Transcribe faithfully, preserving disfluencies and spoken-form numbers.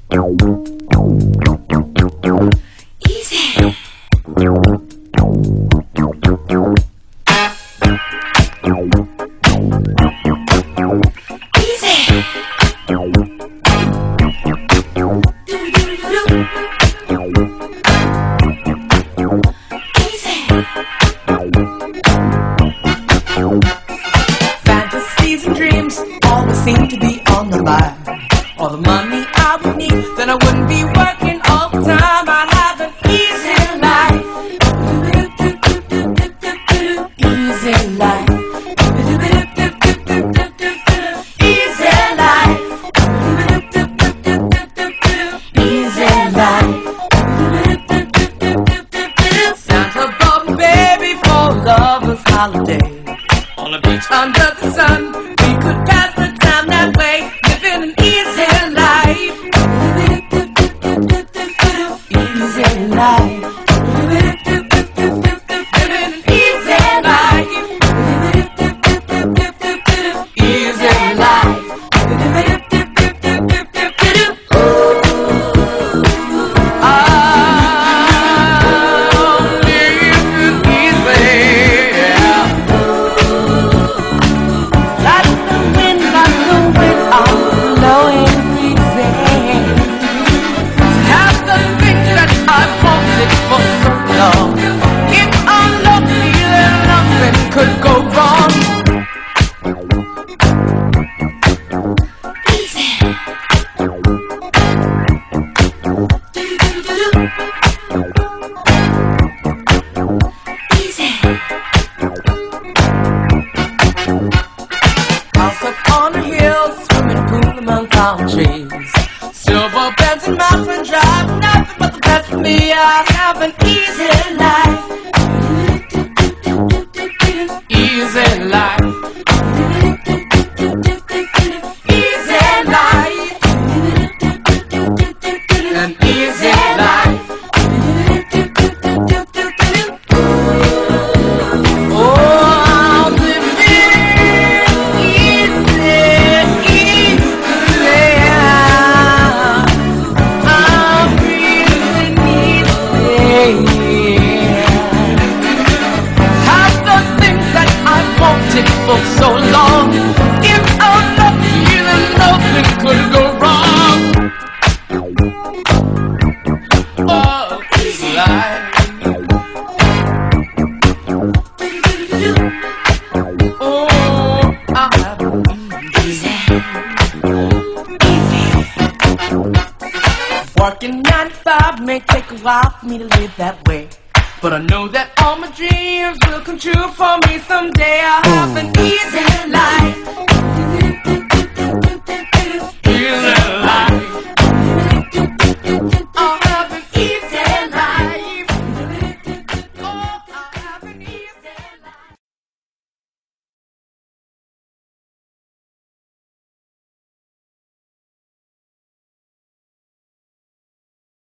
Fantasies and dreams always seem to be on the line. All the money I would need, then I wouldn't be working all the time. I'd have an easy life. Easy life. Easy life. Easy life. Santa bought me baby for a lover's holiday. On a beach under the sun, we could pass the time that way, living an easy life. Easy life. Living an easy life. Easy life. Could go wrong. Easy. Easy. House up on a hill, swimming pool among palm trees, silver beds and mountain drive, nothing but the best for me. I have an easy life. Easy life. Easy life. An easy life. Oh, I'm living easy, easy. I'm breathing easy. Have the things that I wanted for so long. If I'm lucky, then nothing could go wrong. Oh, easy life. Oh, I have an easy life. Working nine to five may take a while for me to live that way, but I know that all my dreams will come true for me someday. I'll have an easy life.